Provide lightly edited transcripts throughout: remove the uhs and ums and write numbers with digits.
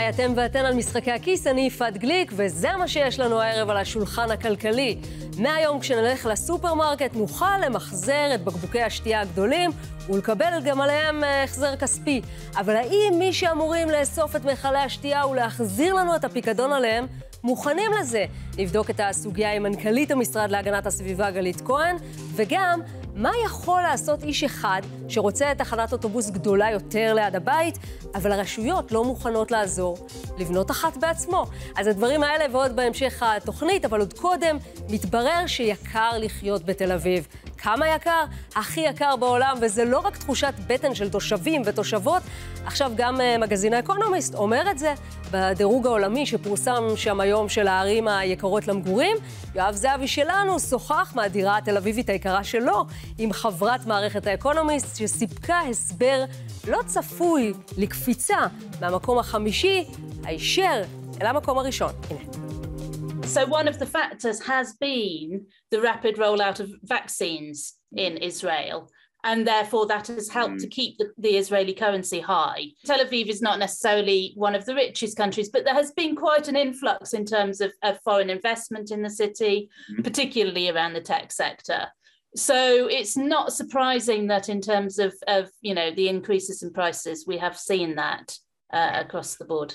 היי, אתם ואתן על משחקי הכיס, אני יפעת גליק, וזה מה שיש לנו הערב על השולחן הכלכלי. מהיום כשנלך לסופרמרקט נוכל למחזר את בקבוקי השתייה הגדולים ולקבל גם עליהם החזר כספי. אבל האם מי שאמורים לאסוף את מכלי השתייה ולהחזיר לנו את הפיקדון עליהם מוכנים לזה? נבדוק את הסוגיה עם מנכ"לית המשרד להגנת הסביבה גלית כהן, וגם מה יכול לעשות איש אחד שרוצה את תחנת אוטובוס גדולה יותר ליד הבית, אבל הרשויות לא מוכנות לעזור לבנות אחת בעצמו. אז הדברים האלה ועוד בהמשך התוכנית, אבל עוד קודם מתברר שיקר לחיות בתל אביב. כמה יקר? הכי יקר בעולם, וזה לא רק תחושת בטן של תושבים ותושבות. עכשיו גם מגזין האקונומיסט אומר את זה בדירוג העולמי שפורסם שם היום של הערים היקרות למגורים. יואב זהבי שלנו שוחח מהדירה התל אביבית היקרה שלו עם חברת מערכת האקונומיסט שסיפקה הסבר לא צפוי לקפיצה מהמקום החמישי הישר אל המקום הראשון. הנה. So one of the factors has been the rapid rollout of vaccines in Israel, and therefore that has helped to keep the Israeli currency high. Tel Aviv is not necessarily one of the richest countries, but there has been quite an influx in terms of foreign investment in the city, particularly around the tech sector. So it's not surprising that in terms of the increases in prices, we have seen that across the board.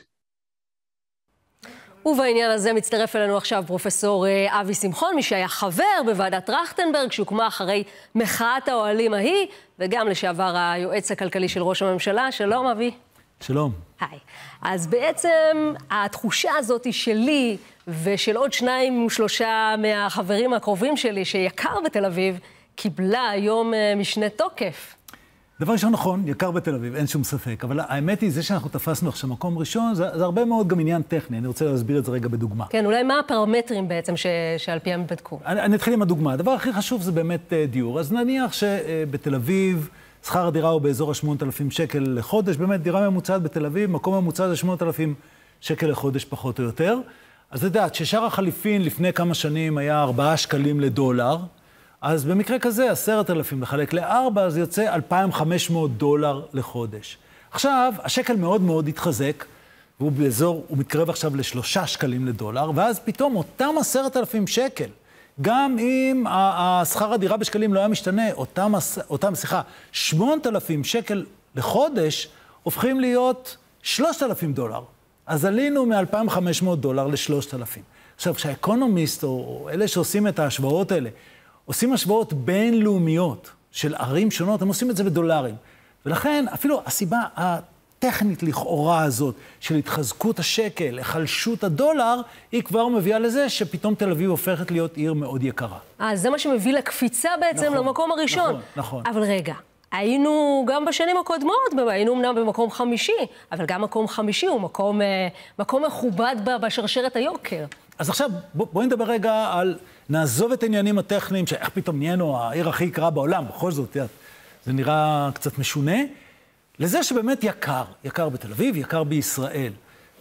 ובעניין הזה מצטרף אלינו עכשיו פרופסור אבי שמחון, מי שהיה חבר בוועדת טרכטנברג, שהוקמה אחרי מחאת האוהלים ההיא, וגם לשעבר היועץ הכלכלי של ראש הממשלה. שלום, אבי. שלום. היי. אז בעצם התחושה הזאת היא שלי, ושל עוד 2 או 3 מהחברים הקרובים שלי, שיקר בתל אביב, קיבלה היום משנה תוקף. דבר ראשון נכון, יקר בתל אביב, אין שום ספק, אבל האמת היא, זה שאנחנו תפסנו עכשיו מקום ראשון, זה הרבה מאוד גם עניין טכני, אני רוצה להסביר את זה רגע בדוגמה. כן, אולי מה הפרמטרים בעצם שעל פי הם בדקו? אני אתחיל עם הדוגמה. הדבר הכי חשוב זה באמת דיור. אז נניח שבתל אביב, שכר הדירה הוא באזור ה-8,000 שקל לחודש, באמת דירה ממוצעת בתל אביב, מקום ממוצע זה 8,000 שקל לחודש פחות או יותר. אז לדעת, ששער החליפין לפני כמה שנים היה 4 שקלים לדולר, אז במקרה כזה, 10,000 לחלק ל4, זה יוצא $2,500 לחודש. עכשיו, השקל מאוד מאוד התחזק, והוא באזור, הוא מתקרב עכשיו ל3 שקלים לדולר, ואז פתאום אותם 10,000 שקל, גם אם השכר הדירה בשקלים לא היה משתנה, אותם 8,000 שקל לחודש, הופכים להיות $3,000. אז עלינו מ$2,500 ל3,000. עכשיו, כשהאקונומיסט, או אלה שעושים את ההשוואות האלה, עושים השוואות בינלאומיות של ערים שונות, הם עושים את זה בדולרים. ולכן אפילו הסיבה הטכנית לכאורה הזאת של התחזקות השקל, החלשות הדולר, היא כבר מביאה לזה שפתאום תל אביב הופכת להיות עיר מאוד יקרה. זה מה שמביא לקפיצה בעצם למקום הראשון. נכון. אבל רגע, היינו גם בשנים הקודמות, היינו אמנם במקום חמישי, אבל גם מקום חמישי הוא מקום מכובד בשרשרת היוקר. אז עכשיו בואי נדבר רגע על, נעזוב את העניינים הטכניים, שאיך פתאום נהיינו העיר הכי יקרה בעולם, בכל זאת, זה נראה קצת משונה, לזה שבאמת יקר בתל אביב, יקר בישראל.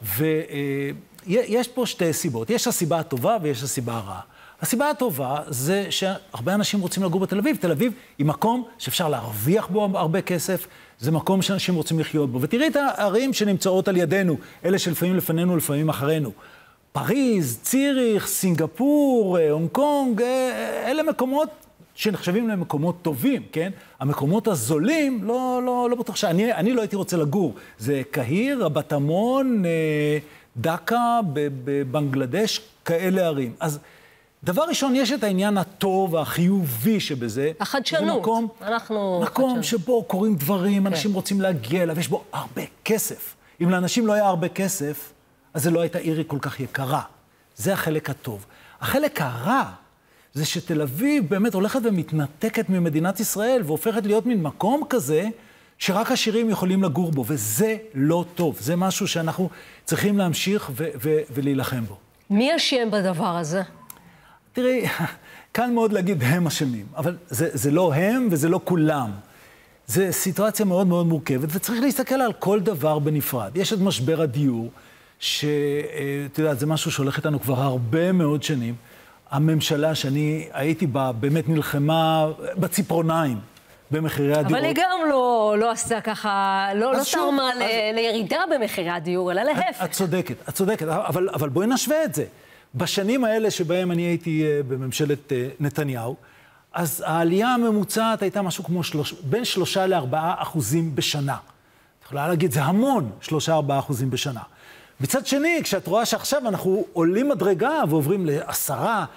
ויש פה 2 סיבות, יש הסיבה הטובה ויש הסיבה הרעה. הסיבה הטובה זה שהרבה אנשים רוצים לגור בתל אביב. תל אביב היא מקום שאפשר להרוויח בו הרבה כסף, זה מקום שאנשים רוצים לחיות בו. ותראי את הערים שנמצאות על ידינו, אלה שלפעמים לפנינו, לפעמים אחרינו. פריז, ציריך, סינגפור, הונג קונג, אלה מקומות שנחשבים להם מקומות טובים, כן? המקומות הזולים, לא בטוח שאני לא הייתי רוצה לגור. זה קהיר, רבת עמון, דקה, בבנגלדש, כאלה ערים. אז דבר ראשון, יש את העניין הטוב, החיובי שבזה. החדשנות. מקום שבו קורים דברים, אנשים רוצים להגיע אליו, יש בו הרבה כסף. אם לאנשים לא היה הרבה כסף, אז זה לא הייתה עיר כל כך יקרה. זה החלק הטוב. החלק הרע זה שתל אביב באמת הולכת ומתנתקת ממדינת ישראל, והופכת להיות מין מקום כזה, שרק עשירים יכולים לגור בו, וזה לא טוב. זה משהו שאנחנו צריכים להמשיך ולהילחם בו. מי אשם בדבר הזה? תראי, קל מאוד להגיד הם אשמים, אבל זה לא הם וזה לא כולם. זו סיטואציה מאוד מאוד מורכבת, וצריך להסתכל על כל דבר בנפרד. יש את משבר הדיור, שאתה יודע, זה משהו שהולך איתנו כבר הרבה מאוד שנים. הממשלה שאני הייתי בה באמת נלחמה בציפורניים במחירי הדירות. אבל היא גם לא עשתה ככה, לא תרמה לירידה במחירי הדיור, אלא להפך. את צודקת, אבל בואי נשווה את זה. בשנים האלה שבהם אני הייתי בממשלת נתניהו, אז העלייה הממוצעת הייתה משהו כמו בין 3-4% בשנה. את יכולה להגיד, זה המון, 3-4% בשנה. מצד שני, כשאת רואה שעכשיו אנחנו עולים מדרגה ועוברים ל10,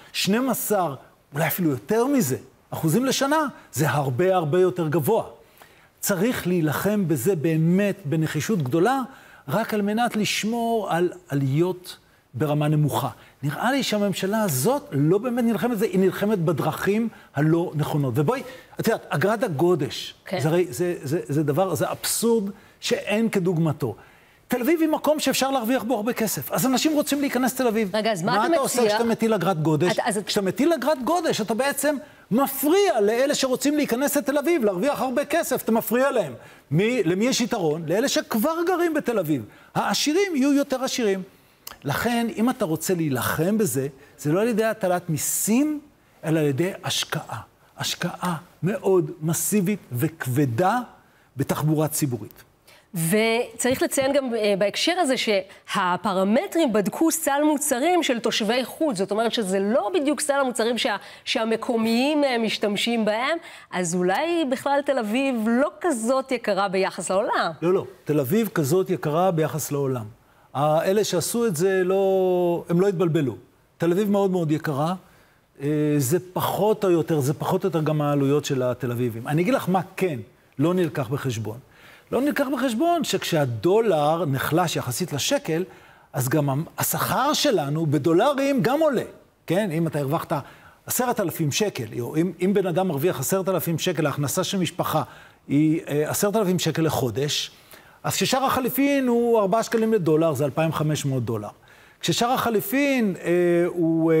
12, אולי אפילו יותר מזה, אחוזים לשנה, זה הרבה הרבה יותר גבוה. צריך להילחם בזה באמת בנחישות גדולה, רק על מנת לשמור על עליות ברמה נמוכה. נראה לי שהממשלה הזאת לא באמת נלחמת בזה, היא נלחמת בדרכים הלא נכונות. ובואי, את יודעת, אגרת הגודש, זה דבר, זה אבסורד שאין כדוגמתו. תל אביב היא מקום שאפשר להרוויח בו הרבה כסף. אז אנשים רוצים להיכנס תל אביב. רגע, אז מה אתה מציע? מה אתה עושה כשאתה מטיל אגרת גודש? כשאתה מטיל אגרת גודש, אתה בעצם מפריע לאלה שרוצים להיכנס לתל אביב, להרוויח הרבה כסף, אתה מפריע להם. למי יש יתרון? לאלה שכבר גרים בתל אביב. העשירים יהיו יותר עשירים. לכן, אם אתה רוצה להילחם בזה, זה לא על ידי הטלת מיסים, אלא על ידי השקעה. השקעה מאוד מסיבית וכבדה בתחבורה ציבורית. וצריך לציין גם בהקשר הזה שהפרמטרים בדקו סל מוצרים של תושבי חוץ. זאת אומרת שזה לא בדיוק סל המוצרים שהמקומיים משתמשים בהם, אז אולי בכלל תל אביב לא כזאת יקרה ביחס לעולם. לא. תל אביב כזאת יקרה ביחס לעולם. אלה שעשו את זה, הם לא התבלבלו. תל אביב מאוד מאוד יקרה. זה פחות או יותר גם העלויות של התל אביבים. אני אגיד לך מה כן לא נלקח בחשבון. לא נלקח בחשבון שכשהדולר נחלש יחסית לשקל, אז גם השכר שלנו בדולרים גם עולה. כן? אם אתה הרווחת 10,000 שקל, או אם בן אדם מרוויח 10,000 שקל, ההכנסה של משפחה היא 10,000 שקל לחודש, אז כששער החליפין הוא 4 שקלים לדולר, זה 2,500 דולר. כששער החליפין הוא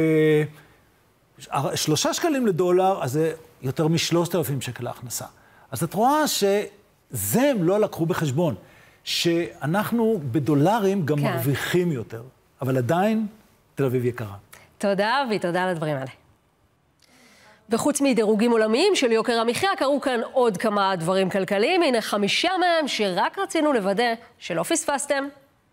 3 שקלים לדולר, אז זה יותר מ3,000 שקל להכנסה. אז את רואה שזה הם לא לקחו בחשבון, שאנחנו בדולרים גם מרוויחים יותר, אבל עדיין תל אביב יקרה. תודה, אבי, תודה על הדברים האלה. וחוץ מדירוגים עולמיים של יוקר המחיה, קרו כאן עוד כמה דברים כלכליים. הנה 5 מהם שרק רצינו לוודא שלא פספסתם.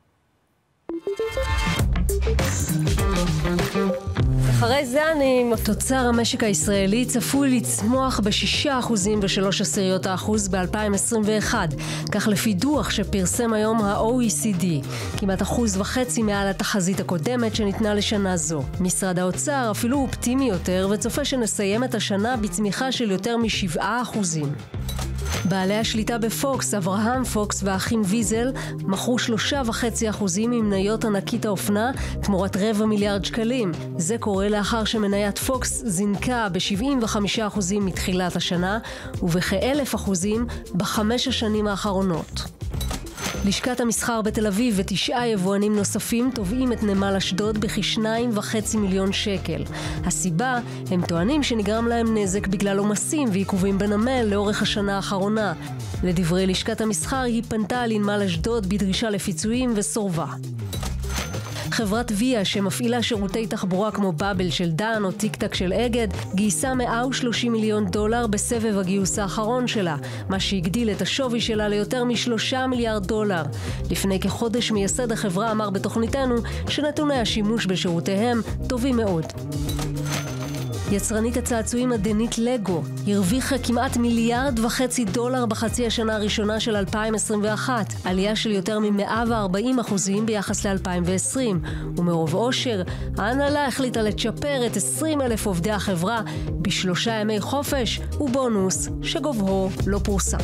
אחרי זה תוצר המשק הישראלי צפוי לצמוח ב6.3% ב-2021, כך לפי דוח שפרסם היום ה-OECD, כמעט 1.5% מעל התחזית הקודמת שניתנה לשנה זו. משרד האוצר אפילו אופטימי יותר וצופה שנסיים את השנה בצמיחה של יותר מ7%. בעלי השליטה בפוקס, אברהם פוקס והאחים ויזל, מכרו 3.5% ממניות ענקית האופנה תמורת 250 מיליארד שקלים. זה קורה לאחר שמניית פוקס זינקה ב-75% מתחילת השנה ובכ1,000% ב5 השנים האחרונות. לשכת המסחר בתל אביב ו9 יבואנים נוספים תובעים את נמל אשדוד בכ2.5 מיליון שקל. הסיבה, הם טוענים שנגרם להם נזק בגלל עומסים ועיכובים בנמל לאורך השנה האחרונה. לדברי לשכת המסחר, היא פנתה לנמל אשדוד בדרישה לפיצויים וסורבה. חברת ויה, שמפעילה שירותי תחבורה כמו באבל של דן או טיק-טק של אגד, גייסה $130 מיליון בסבב הגיוס האחרון שלה, מה שהגדיל את השווי שלה ליותר מ3 מיליארד דולר. לפני כחודש מייסד החברה אמר בתוכניתנו שנתוני השימוש בשירותיהם טובים מאוד. יצרנית הצעצועים הדנית לגו הרוויחה כמעט $1.5 מיליארד בחצי השנה הראשונה של 2021, עלייה של יותר מ140% ביחס ל-2020, ומרוב אושר, ההנהלה החליטה לצ'פר את 20,000 עובדי החברה ב3 ימי חופש ובונוס שגובהו לא פורסם.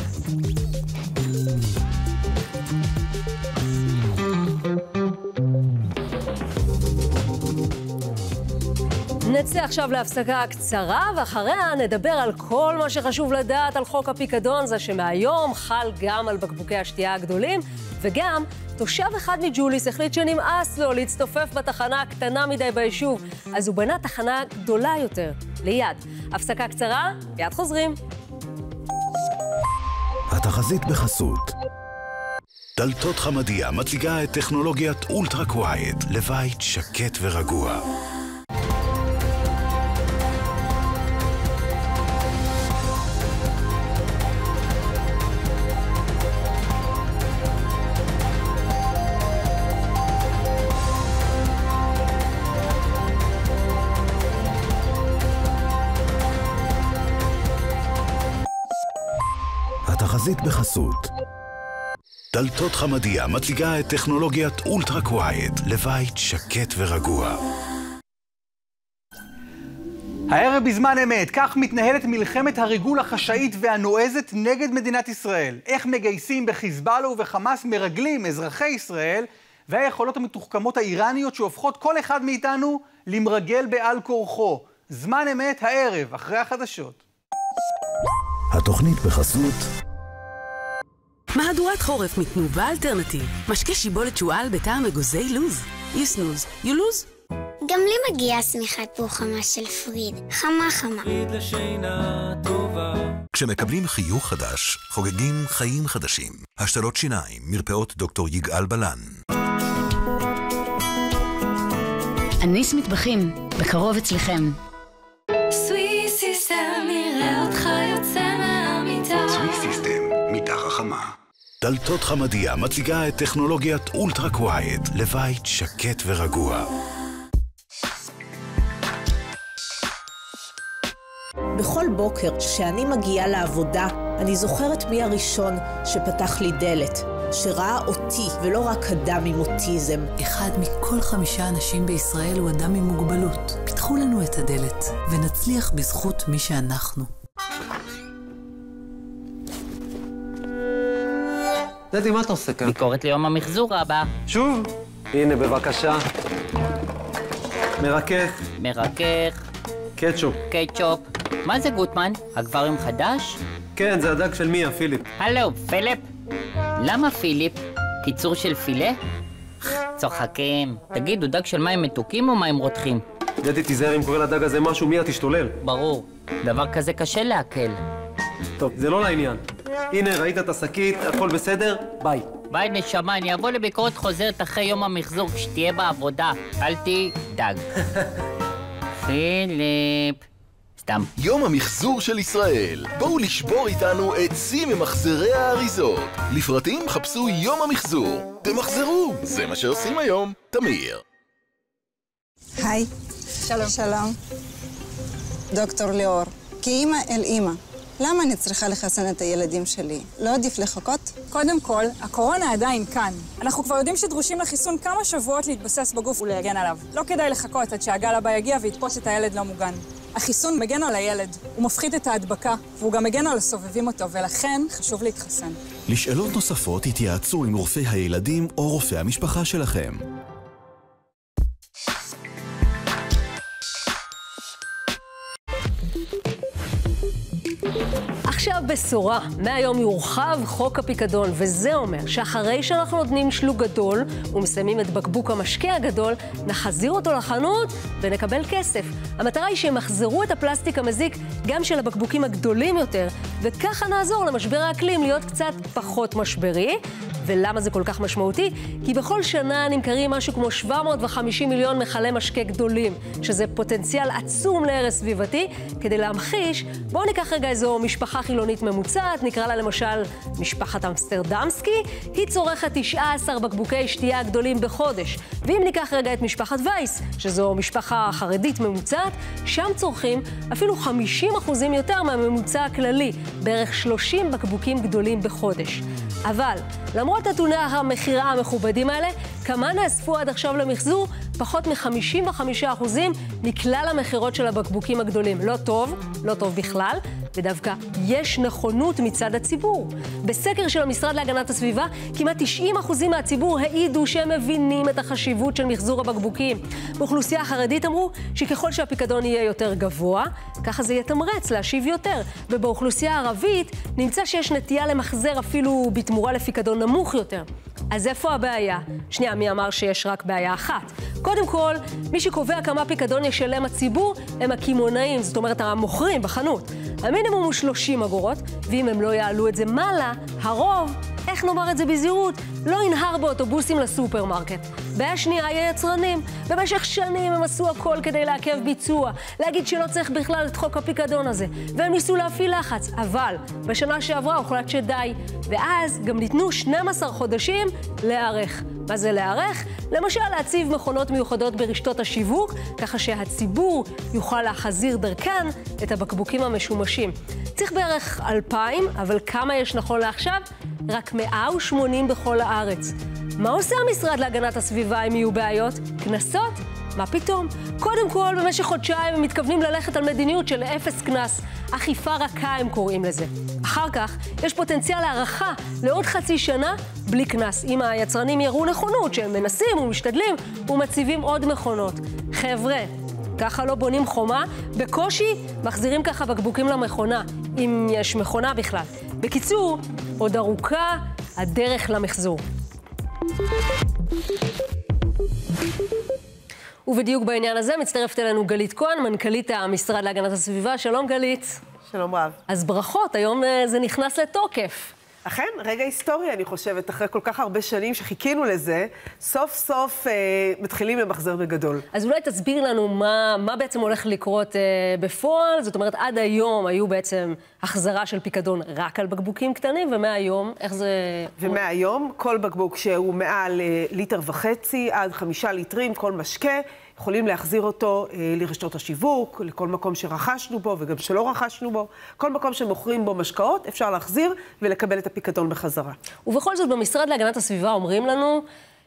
נצא עכשיו להפסקה קצרה, ואחריה נדבר על כל מה שחשוב לדעת על חוק הפיקדון, זה שמהיום חל גם על בקבוקי השתייה הגדולים, וגם תושב אחד מג'וליס החליט שנמאס לו להצטופף בתחנה הקטנה מדי ביישוב, אז הוא בנה תחנה גדולה יותר, ליד. הפסקה קצרה, מיד חוזרים. התחזית בחסות. דלתות חמדיה מציגה את טכנולוגיית אולטרה קווייט לבית שקט ורגוע. תחזית בחסות. דלתות חמדיה מציגה את טכנולוגיית אולטרה קווייט לבית שקט ורגוע. הערב בזמן אמת, כך מתנהלת מלחמת הריגול החשאית והנועזת נגד מדינת ישראל. איך מגייסים בחיזבאללה ובחמאס מרגלים אזרחי ישראל, והיכולות המתוחכמות האיראניות שהופכות כל אחד מאיתנו למרגל בעל כורחו. זמן אמת הערב, אחרי החדשות. התוכנית בחסות מהדורת חורף מתנובה אלטרנטיב. משקה שיבולת שועל בטעם אגוזי לוז. You snooze, you lose. גם לי מגיעה שמיכת פור חמה של פריד. חמה חמה. פריד לשינה טובה. כשמקבלים חיוך חדש, חוגגים חיים חדשים. השתלות שיניים, מרפאות דוקטור יגאל בלן. אניס מטבחים, בקרוב אצלכם. סווי סיסטם, נראה אותך יוצא מהמיטה. סווי סיסטם, מיטה חכמה. דלתות חמדיה מציגה את טכנולוגיית אולטרה קווייט לבית שקט ורגוע. בכל בוקר כשאני מגיעה לעבודה, אני זוכרת מי הראשון שפתח לי דלת, שראה אותי ולא רק אדם עם אוטיזם. 1 מכל 5 אנשים בישראל הוא אדם עם מוגבלות. פתחו לנו את הדלת ונצליח בזכות מי שאנחנו. דדי, מה אתה עושה כאן? ביקורת ליום המחזור הבא. שוב? הנה, בבקשה. מרכך. מרכך. קטשופ. קטשופ. מה זה גוטמן? הגברים חדש? כן, זה הדג של מיה, פיליפ. הלו, פיליפ. למה פיליפ? קיצור של פילה? צוחקים. תגידו, דג של מים מתוקים או מים רותחים? דדי, תיזהר אם קורא לדג הזה משהו, מיה תשתולל. ברור. דבר כזה קשה להקל. טוב, זה לא לעניין. הנה, ראית את השקית, הכל בסדר? ביי. ביי נשמה, אני אבוא לביקורת חוזרת אחרי יום המחזור כשתהיה בעבודה. אל תדאג. פיליפ. סתם. יום המחזור של ישראל. בואו לשבור איתנו את שיא ממחזרי האריזות. לפרטים חפשו יום המחזור. תמחזרו, זה מה שעושים היום. תמיר. היי. שלום. שלום. דוקטור ליאור, כאימא אל אימא. למה אני צריכה לחסן את הילדים שלי? לא עדיף לחכות? קודם כל, הקורונה עדיין כאן. אנחנו כבר יודעים שדרושים לחיסון כמה שבועות להתבסס בגוף ולהגן עליו. לא כדאי לחכות עד שהגל הבא יגיע ויתפוס את הילד לא מוגן. החיסון מגן על הילד, הוא מפחית את ההדבקה, והוא גם מגן על הסובבים אותו, ולכן חשוב להתחסן. לשאלות נוספות התייעצו עם רופא הילדים או רופא המשפחה שלכם. עכשיו בשורה, מהיום יורחב חוק הפיקדון, וזה אומר שאחרי שאנחנו נותנים שלוג גדול ומסיימים את בקבוק המשקה הגדול, נחזיר אותו לחנות ונקבל כסף. המטרה היא שהם יחזרו את הפלסטיק המזיק גם של הבקבוקים הגדולים יותר, וככה נעזור למשבר האקלים להיות קצת פחות משברי. ולמה זה כל כך משמעותי? כי בכל שנה נמכרים משהו כמו 750 מיליון מכלי משקה גדולים, שזה פוטנציאל עצום להרס סביבתי. כדי להמחיש, בואו ניקח רגע איזו משפחה חילונית ממוצעת, נקרא לה למשל משפחת אמסטרדמסקי, היא צורכת 19 בקבוקי שתייה גדולים בחודש. ואם ניקח רגע את משפחת וייס, שזו משפחה חרדית ממוצעת, שם צורכים אפילו 50% יותר מהממוצע הכללי, בערך 30 בקבוקים גדולים בחודש. אבל למרות נתוני המחירה המכובדים האלה, כמה נאספו עד עכשיו למחזור? פחות מ-55% מכלל המחירות של הבקבוקים הגדולים. לא טוב, לא טוב בכלל, ודווקא יש נכונות מצד הציבור. בסקר של המשרד להגנת הסביבה, כמעט 90% מהציבור העידו שהם מבינים את החשיבות של מחזור הבקבוקים. באוכלוסייה החרדית אמרו שככל שהפיקדון יהיה יותר גבוה, ככה זה יתמרץ להשיב יותר. ובאוכלוסייה הערבית נמצא שיש נטייה למחזר אפילו בתמורה לפיקדון נמוך יותר. אז איפה הבעיה? שנייה, מי אמר שיש רק בעיה אחת? קודם כל, מי שקובע כמה פיקדון ישלם הציבור הם הקמעונאים, זאת אומרת המוכרים בחנות. המינימום הוא 30 אגורות, ואם הם לא יעלו את זה מעלה, הרוב, איך נאמר את זה בזהירות, לא ינהר באוטובוסים לסופרמרקט. בעיה שנייה היא יצרנים. במשך שנים הם עשו הכל כדי לעכב ביצוע, להגיד שלא צריך בכלל את חוק הפיקדון הזה, והם ניסו להפעיל לחץ, אבל בשנה שעברה הוחלט שדי, ואז גם ניתנו 12 חודשים להיערך. מה זה להיערך? למשל, להציב מכונות מיוחדות ברשתות השיווק, ככה שהציבור יוכל להחזיר דרכן את הבקבוקים המשומשים. צריך בערך 2,000, אבל כמה יש נכון לעכשיו? רק 180 בכל הארץ. מה עושה המשרד להגנת הסביבה אם יהיו בעיות? קנסות? מה פתאום? קודם כל, במשך חודשיים הם מתכוונים ללכת על מדיניות של 0 קנס. אכיפה רכה הם קוראים לזה. אחר כך, יש פוטנציאל הערכה לעוד חצי שנה בלי קנס. אם היצרנים יראו נכונות שהם מנסים ומשתדלים ומציבים עוד מכונות. חבר'ה, ככה לא בונים חומה, בקושי מחזירים ככה בקבוקים למכונה, אם יש מכונה בכלל. בקיצור, עוד ארוכה הדרך למחזור. ובדיוק בעניין הזה מצטרפת אלינו גלית כהן, מנכ"לית המשרד להגנת הסביבה. שלום גלית. שלום רב. אז ברכות, היום זה נכנס לתוקף. אכן, רגע היסטורי, אני חושבת, אחרי כל כך הרבה שנים שחיכינו לזה, סוף סוף מתחילים למחזר בגדול. אז אולי תסביר לנו מה בעצם הולך לקרות בפועל. זאת אומרת, עד היום היו בעצם החזרה של פיקדון רק על בקבוקים קטנים, ומהיום, איך זה... ומהיום, כל בקבוק שהוא מעל 1.5 ליטר עד 5 ליטרים, כל משקה, יכולים להחזיר אותו לרשתות השיווק, לכל מקום שרכשנו בו וגם שלא רכשנו בו. כל מקום שמוכרים בו משקאות, אפשר להחזיר ולקבל את הפיקדון בחזרה. ובכל זאת, במשרד להגנת הסביבה אומרים לנו,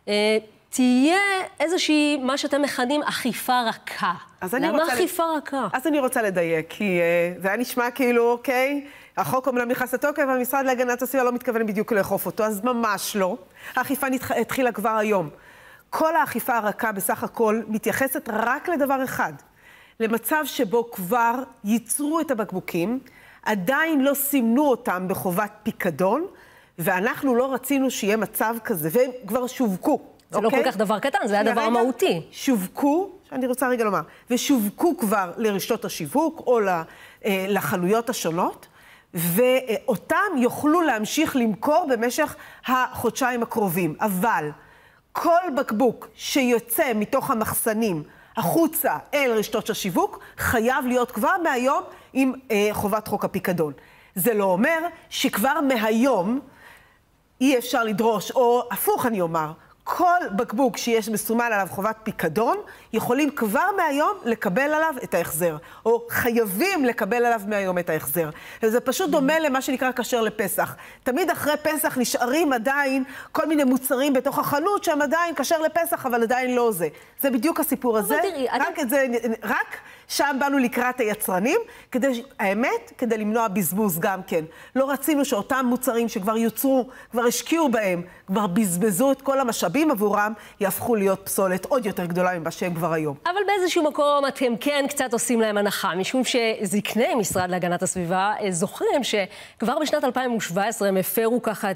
תהיה איזושהי, מה שאתם מכנים, אכיפה רכה. למה אכיפה רכה? אז אני רוצה לדייק, כי זה היה נשמע כאילו, אוקיי, החוק אומנם נכנס לתוקף, והמשרד להגנת הסביבה לא מתכוון בדיוק לאכוף אותו, אז ממש לא. האכיפה התחילה כבר היום. כל האכיפה הרכה בסך הכל מתייחסת רק לדבר אחד, למצב שבו כבר ייצרו את הבקבוקים, עדיין לא סימנו אותם בחובת פיקדון, ואנחנו לא רצינו שיהיה מצב כזה, והם כבר שווקו. זה לא כל כך דבר קטן, זה היה דבר מהותי. שווקו, שאני רוצה רגע לומר, ושווקו כבר לרשתות השיווק או לחנויות השונות, ואותם יוכלו להמשיך למכור במשך החודשיים הקרובים. אבל כל בקבוק שיוצא מתוך המחסנים החוצה אל רשתות השיווק, חייב להיות כבר מהיום עם חובת חוק הפיקדון. זה לא אומר שכבר מהיום אי אפשר לדרוש, או הפוך אני אומר, כל בקבוק שיש מסומן עליו חובת פיקדון, יכולים כבר מהיום לקבל עליו את ההחזר, או חייבים לקבל עליו מהיום את ההחזר. וזה פשוט דומה למה שנקרא כשר לפסח. תמיד אחרי פסח נשארים עדיין כל מיני מוצרים בתוך החנות שהם עדיין כשר לפסח, אבל עדיין לא זה. זה בדיוק הסיפור הזה. רק שם באנו לקראת היצרנים, האמת, כדי למנוע בזבוז גם כן. לא רצינו שאותם מוצרים שכבר יוצרו, כבר השקיעו בהם, כבר בזבזו את כל המשאבים עבורם, יהפכו להיות פסולת עוד יותר גדולה ממה שהם כבר היום. אבל באיזשהו מקום אתם כן קצת עושים להם הנחה, משום שזקני משרד להגנת הסביבה זוכרים שכבר בשנת 2017 הם הפרו ככה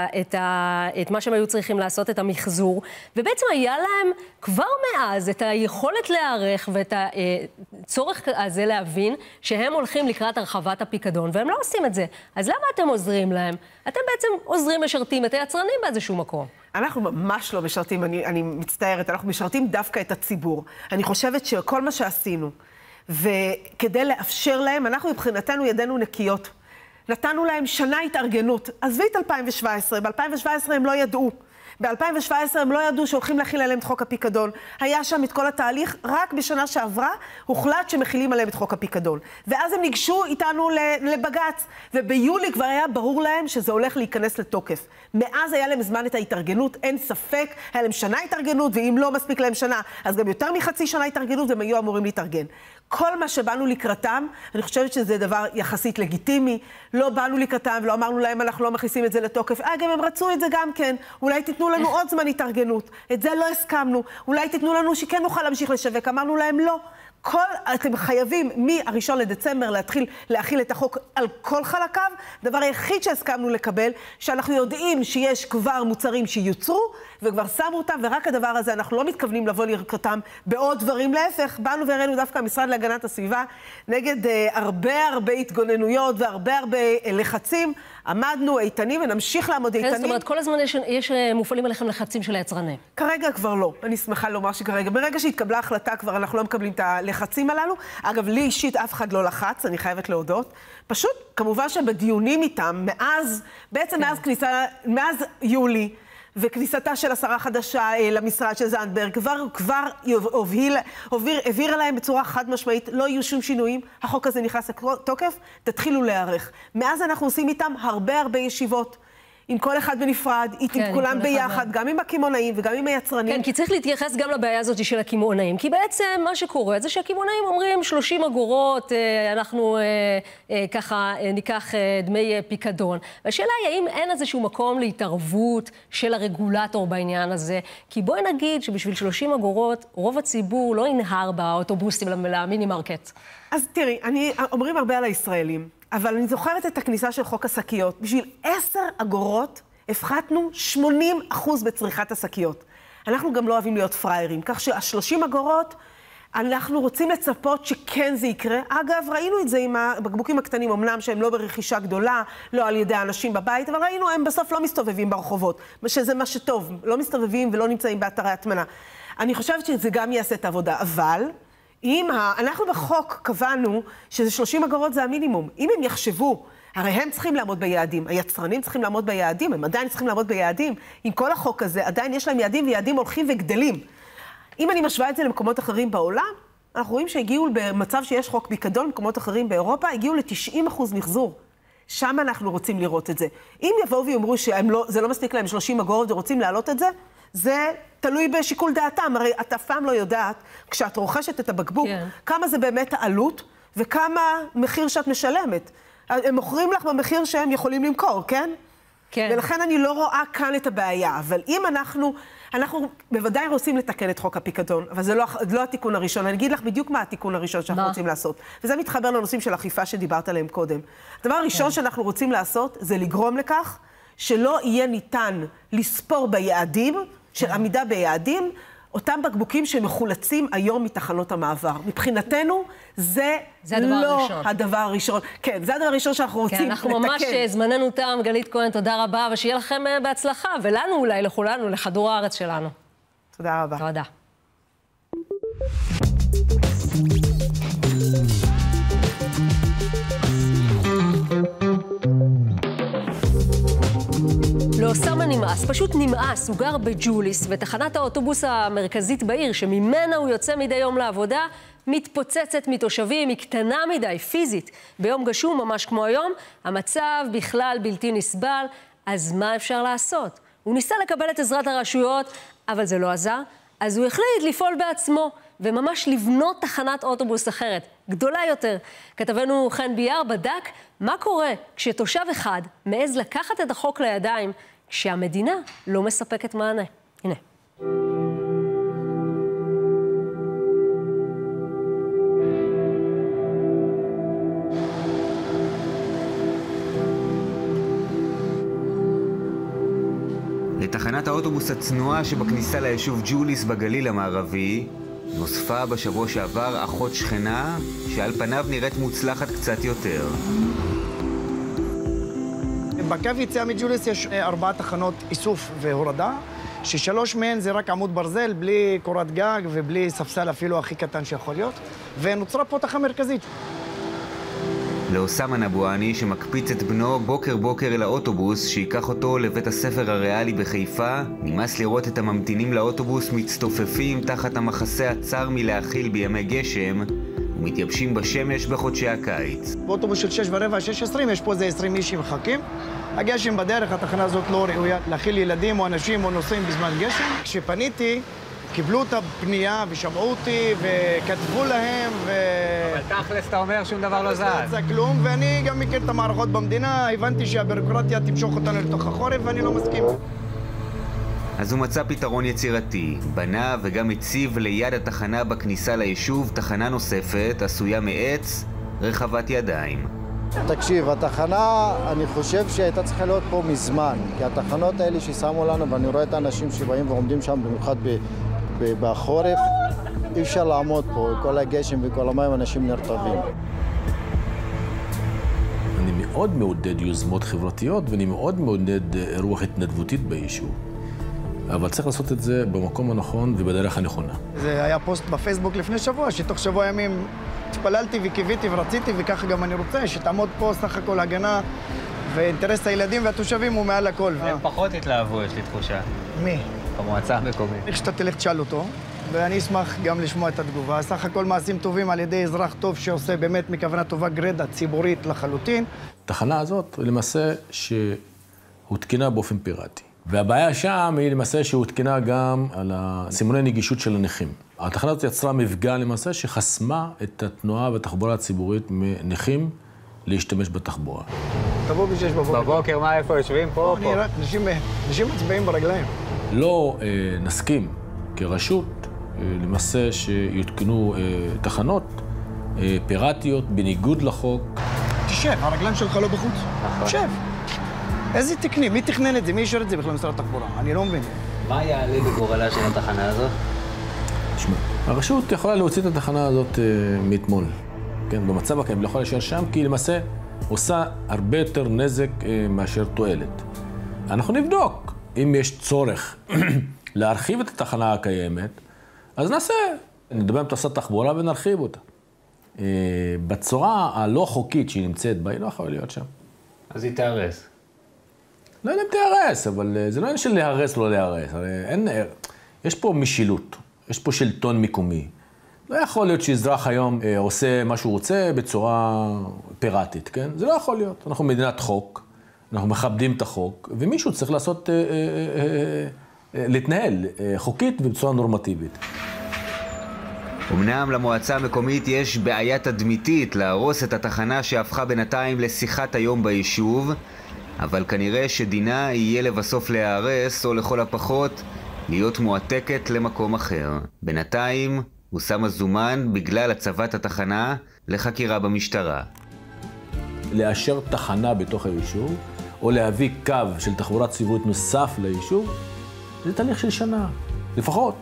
את מה שהם היו צריכים לעשות, את המחזור, ובעצם היה להם כבר מאז את היכולת להיערך ואת הצורך הזה להבין שהם הולכים לקראת הרחבת הפיקדון, והם לא עושים את זה. אז למה אתם עוזרים להם? אתם בעצם עוזרים, משרתים את היצרנים באיזשהו מקום. אנחנו ממש לא משרתים, אני מצטערת, אנחנו משרתים דווקא את הציבור. אני חושבת שכל מה שעשינו, וכדי לאפשר להם, אנחנו מבחינתנו ידינו נקיות. נתנו להם שנה התארגנות. עזבי את 2017, ב-2017 הם לא ידעו. ב-2017 הם לא ידעו שהולכים להכיל עליהם את חוק הפיקדון. היה שם את כל התהליך, רק בשנה שעברה הוחלט שמכילים עליהם את חוק הפיקדון. ואז הם ניגשו איתנו לבגץ, וביולי כבר היה ברור להם שזה הולך להיכנס לתוקף. מאז היה להם זמן את ההתארגנות, אין ספק, היה להם שנה התארגנות, ואם לא מספיק להם שנה, אז גם יותר מחצי שנה התארגנות, והם היו אמורים להתארגן. כל מה שבאנו לקראתם, אני חושבת שזה דבר יחסית לגיטימי, לא באנו לקראתם ולא אמרנו להם אנחנו לא מכניסים את זה לתוקף, גם הם רצו את זה גם כן, אולי תיתנו לנו עוד זמן התארגנות, את זה לא הסכמנו, אולי תיתנו לנו שכן נוכל להמשיך לשווק, אמרנו להם לא. אתם חייבים מ-1 לדצמבר להתחיל להכיל את החוק על כל חלקיו. דבר היחיד שהסכמנו לקבל, שאנחנו יודעים שיש כבר מוצרים שיוצרו, וכבר שמו אותם, ורק הדבר הזה אנחנו לא מתכוונים לבוא לרקותם בעוד דברים. להפך, באנו והראינו דווקא המשרד להגנת הסביבה, נגד הרבה התגוננויות והרבה לחצים, עמדנו איתנים ונמשיך לעמוד איתנים. זאת אומרת, כל הזמן יש מופעלים עליכם לחצים של היצרנים. כרגע כבר לא. אני שמחה לומר שכרגע, ברגע שהתקבלה החלטה כבר אנחנו לא מקבלים את הלחצים הללו. אגב, לי אישית אף אחד לא לחץ, אני חייבת להודות. פשוט, כמובן שבדיונים איתם, מאז יולי, וכניסתה של השרה חדשה למשרד של זנדברג, כבר הבהירה להם בצורה חד משמעית, לא יהיו שום שינויים, החוק הזה נכנס לתוקף, תתחילו להיערך. מאז אנחנו עושים איתם הרבה ישיבות. עם כל אחד בנפרד, עם כולם ביחד, גם עם הקמעונאים וגם עם היצרנים. כן, כי צריך להתייחס גם לבעיה הזאת של הקמעונאים, כי בעצם מה שקורה זה שהקמעונאים אומרים 30 אגורות, אנחנו ככה ניקח דמי פיקדון. והשאלה היא, האם אין איזשהו מקום להתערבות של הרגולטור בעניין הזה? כי בואי נגיד שבשביל 30 אגורות, רוב הציבור לא ינהר באוטובוסים למינימרקט. אז תראי, אומרים הרבה על הישראלים. אבל אני זוכרת את הכניסה של חוק השקיות. בשביל 10 אגורות הפחתנו 80% בצריכת השקיות. אנחנו גם לא אוהבים להיות פריירים, כך שה-30 אגורות, אנחנו רוצים לצפות שכן זה יקרה. אגב, ראינו את זה עם הבקבוקים הקטנים, אמנם שהם לא ברכישה גדולה, לא על ידי האנשים בבית, אבל ראינו, הם בסוף לא מסתובבים ברחובות, שזה מה שטוב, לא מסתובבים ולא נמצאים באתרי הטמנה. אני חושבת שזה גם יעשה את העבודה, אבל אנחנו בחוק קבענו שזה 30 אגורות זה המינימום. אם הם יחשבו, הרי הם צריכים לעמוד ביעדים, היצרנים צריכים לעמוד ביעדים, הם עדיין צריכים לעמוד ביעדים. עם כל החוק הזה, עדיין יש להם יעדים ויעדים הולכים וגדלים. אם אני משווה את זה למקומות אחרים בעולם, אנחנו רואים שהגיעו במצב שיש חוק פיקדון, מקומות אחרים באירופה, הגיעו ל-90% מחזור. שם אנחנו רוצים לראות את זה. אם יבואו ויאמרו שזה לא מספיק להם 30 אגורות ורוצים להעלות את זה, זה תלוי בשיקול דעתם. הרי את אף פעם לא יודעת, כשאת רוכשת את הבקבוק, כמה זה באמת העלות וכמה מחיר שאת משלמת. הם מוכרים לך במחיר שהם יכולים למכור, כן? כן. ולכן אני לא רואה כאן את הבעיה. אבל אם אנחנו בוודאי רוצים לתקן את חוק הפיקדון, אבל זה לא התיקון הראשון. אני אגיד לך בדיוק מה התיקון הראשון שאנחנו רוצים לעשות. וזה מתחבר לנושאים של אכיפה שדיברת עליהם קודם. הדבר הראשון שאנחנו רוצים לעשות זה לגרום לכך שלא יהיה ניתן לספור ביעדים, של עמידה ביעדים, אותם בקבוקים שמחולצים היום מתחנות המעבר. מבחינתנו, זה לא הדבר הראשון. כן, זה הדבר הראשון שאנחנו רוצים לתקן. אנחנו ממש זמננו תם, גלית כהן, תודה רבה, ושיהיה לכם בהצלחה, ולנו אולי, לכולנו, לכדור הארץ שלנו. תודה רבה. תודה. לאוסאמה נמאס, פשוט נמאס, הוא גר בג'וליס, ותחנת האוטובוס המרכזית בעיר, שממנה הוא יוצא מדי יום לעבודה, מתפוצצת מתושבים, היא קטנה מדי, פיזית. ביום גשום, ממש כמו היום, המצב בכלל בלתי נסבל, אז מה אפשר לעשות? הוא ניסה לקבל את עזרת הרשויות, אבל זה לא עזר, אז הוא החליט לפעול בעצמו, וממש לבנות תחנת אוטובוס אחרת, גדולה יותר. כתבנו חן ביאר בדק מה קורה כשתושב אחד מעז לקחת את החוק לידיים, כשהמדינה לא מספקת מענה. הנה. לתחנת האוטובוס הצנועה שבכניסה ליישוב ג'וליס בגליל המערבי, נוספה בשבוע שעבר אחות שכנה שעל פניו נראית מוצלחת קצת יותר. בקו יציאה מג'וליס יש 4 תחנות איסוף והורדה, ש3 מהן זה רק עמוד ברזל, בלי קורת גג ובלי ספסל אפילו הכי קטן שיכול להיות, ונוצרה פה תחנה מרכזית. לאוסאמה נבואני שמקפיץ את בנו בוקר אל האוטובוס שיקח אותו לבית הספר הריאלי בחיפה, נמאס לראות את הממתינים לאוטובוס מצטופפים תחת המחסה הצר מלהכיל בימי גשם ומתייבשים בשמש בחודשי הקיץ. באוטובוס של 6:15, 6:20 יש פה איזה 20 איש שמחכים. הגשם בדרך, התחנה הזאת לא ראויה להכיל ילדים או אנשים או נוסעים בזמן גשם. כשפניתי, קיבלו את הפנייה ושמעו אותי וכתבו להם אבל תכלס אתה אומר שום דבר לא זז. לא יצא כלום, ואני גם מכיר את המערכות במדינה, הבנתי שהבירוקרטיה תמשוך אותנו לתוך החורף ואני לא מסכים. אז הוא מצא פתרון יצירתי, בנה וגם הציב ליד התחנה בכניסה ליישוב תחנה נוספת, עשויה מעץ, רחבת ידיים. תקשיב, התחנה, אני חושב שהייתה צריכה להיות פה מזמן, כי התחנות האלה ששמו לנו, ואני רואה את האנשים שבאים ועומדים שם, במיוחד בחורף, אי אפשר לעמוד פה, כל הגשם וכל המים, אנשים נרטבים. אני מאוד מעודד יוזמות חברתיות, ואני מאוד מעודד רוח התנדבותית ביישוב. אבל צריך לעשות את זה במקום הנכון ובדרך הנכונה. זה היה פוסט בפייסבוק לפני שבוע, שתוך שבוע ימים התפללתי וקיוויתי ורציתי, וככה גם אני רוצה, שתעמוד פה סך הכל הגנה, ואינטרס הילדים והתושבים הוא מעל הכל. הם פחות התלהבו, יש לי תחושה. מי? במועצה המקומית. איך שאתה תלך תשאל אותו, ואני אשמח גם לשמוע את התגובה. סך הכל מעשים טובים על ידי אזרח טוב שעושה באמת מכוונה טובה גרדה ציבורית לחלוטין. התחנה הזאת למעשה שהותקנה באופן פיראטי. והבעיה שם היא למעשה שהותקנה גם על סימוני נגישות של הנכים. התחנה הזאת יצרה מפגע למעשה שחסמה את התנועה והתחבורה הציבורית מנכים להשתמש בתחבורה. תבוא ב6 בבוקר. בבוקר, מה, איפה יושבים? פה? אני רק, אנשים מצביעים ברגליים. לא נסכים כרשות למעשה שיותקנו תחנות פיראטיות בניגוד לחוק. תשב, הרגליים שלך לא בחוץ. תשב. איזה תקנים? מי תכנן את זה? מי אישר את זה בכלל משרד התחבורה? אני לא מבין. מה יעלה בגורלה של התחנה הזאת? תשמע, הרשות יכולה להוציא את התחנה הזאת מאתמול. כן, במצב הקיים, לא יכולה להישאר שם, כי למעשה עושה הרבה יותר נזק מאשר תועלת. אנחנו נבדוק אם יש צורך להרחיב את התחנה הקיימת, אז נעשה. נדבר עם תעשת תחבורה ונרחיב אותה. בצורה הלא חוקית שהיא נמצאת בה, היא לא יכולה להיות שם. אז היא תהרס. לא יודע אם תהרס, אבל זה לא עניין של להרס או לא להרס. יש פה משילות, יש פה שלטון מקומי. לא יכול להיות שאזרח היום עושה מה שהוא רוצה בצורה פיראטית, כן? זה לא יכול להיות. אנחנו מדינת חוק, אנחנו מכבדים את החוק, ומישהו צריך לעשות, להתנהל חוקית ובצורה נורמטיבית. אמנם למועצה המקומית יש בעיה תדמיתית להרוס את התחנה שהפכה בינתיים לשיחת היום ביישוב, אבל כנראה שדינה יהיה לבסוף להיהרס, או לכל הפחות להיות מועתקת למקום אחר. בינתיים הוא שם זומן בגלל הצבת התחנה לחקירה במשטרה. לאשר תחנה בתוך היישוב, או להביא קו של תחבורה ציבורית נוסף ליישוב, זה תהליך של שנה, לפחות.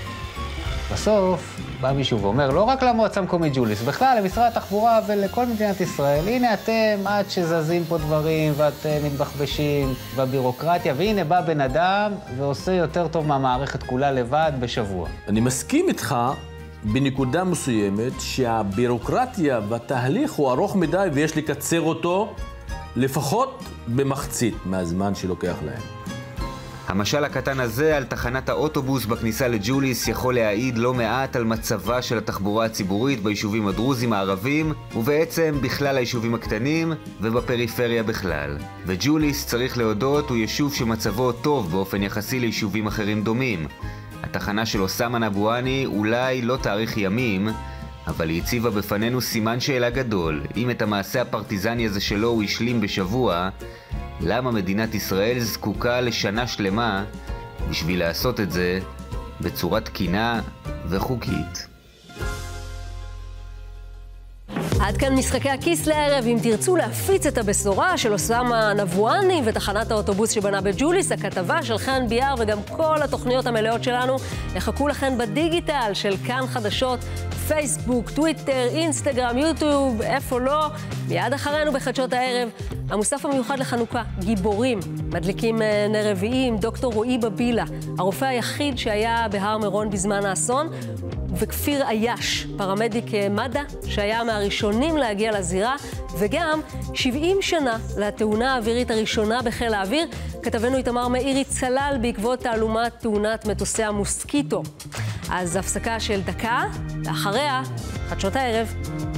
בסוף בא מישהו ואומר, לא רק למועצה המקומית ג'וליס, בכלל למשרד התחבורה ולכל מדינת ישראל, הנה אתם עד שזזים פה דברים ואתם מתבחבשים בבירוקרטיה, והנה בא בן אדם ועושה יותר טוב מהמערכת כולה לבד בשבוע. אני מסכים איתך בנקודה מסוימת שהבירוקרטיה והתהליך הוא ארוך מדי ויש לקצר אותו לפחות במחצית מהזמן שלוקח להם. המשל הקטן הזה על תחנת האוטובוס בכניסה לג'וליס יכול להעיד לא מעט על מצבה של התחבורה הציבורית ביישובים הדרוזים הערבים, ובעצם בכלל היישובים הקטנים ובפריפריה בכלל. וג'וליס, צריך להודות, הוא יישוב שמצבו טוב באופן יחסי ליישובים אחרים דומים. התחנה של אוסאמה נבואני אולי לא תאריך ימים, אבל היא הציבה בפנינו סימן שאלה גדול. אם את המעשה הפרטיזני הזה שלו הוא השלים בשבוע, למה מדינת ישראל זקוקה לשנה שלמה בשביל לעשות את זה בצורה תקינה וחוקית? עד כאן משחקי הכיס לערב. אם תרצו להפיץ את הבשורה של אוסאמה נבואני ותחנת האוטובוס שבנה בג'וליס, הכתבה של חן ביאר וגם כל התוכניות המלאות שלנו יחכו לכן בדיגיטל של כאן חדשות, פייסבוק, טוויטר, אינסטגרם, יוטיוב, איפה לא. מיד אחרינו בחדשות הערב, המוסף המיוחד לחנוכה, גיבורים. מדליקים נר רביעי עם דוקטור רועי בבילה, הרופא היחיד שהיה בהר מירון בזמן האסון, וכפיר אייש, פרמדיק מד"א, שהיה מהראשונים להגיע לזירה, וגם 70 שנה לתאונה האווירית הראשונה בחיל האוויר. כתבנו איתמר מאירי צלל בעקבות תעלומת תאונת מטוסי המוסקיטו. אז הפסקה של דקה, ואחריה חדשות הערב.